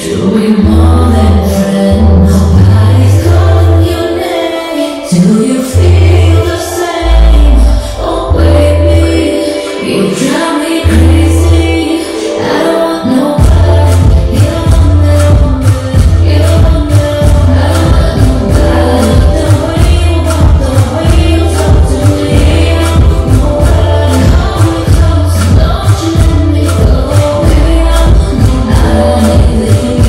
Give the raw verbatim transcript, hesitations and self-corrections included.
we more than friends? Nobody's calling your name. Do you feel the same? Oh baby, you drive me crazy. I don't want nobody. You don't want nobody. You don't want nobody. I don't want nobody. The way you walk, the way you talk to me, I don't want nobody. Hold me close, don't you let me go. Baby, I don't want nobody.